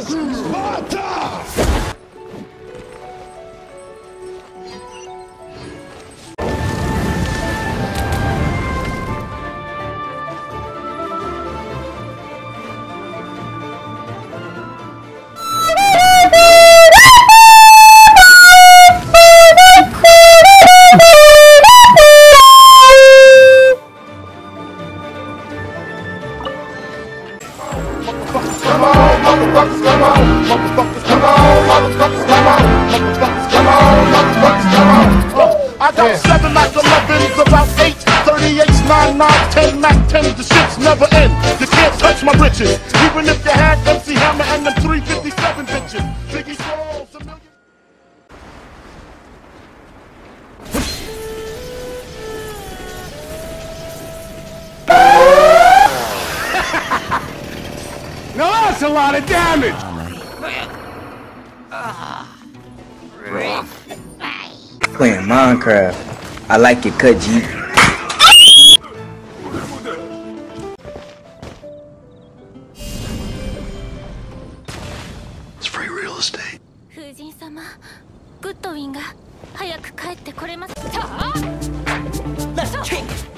Come on, motherfuckers, come on. Motherfuckers, come on. Motherfuckers, come on. Motherfuckers, come on. Motherfuckers, come on. I got 7 Mac 11s, about 8, 38s, 9, 9, 10 Mac 10s. The shit's never end. You can't touch my riches. Even if you had MC Hammer and them 357 bitches. Biggie Smalls, a million. Now that's a lot of damage! Playing Minecraft. I like your cut, G. It's free real estate. 夫人様、グッドウィンが早く帰ってこれます。Let's kick!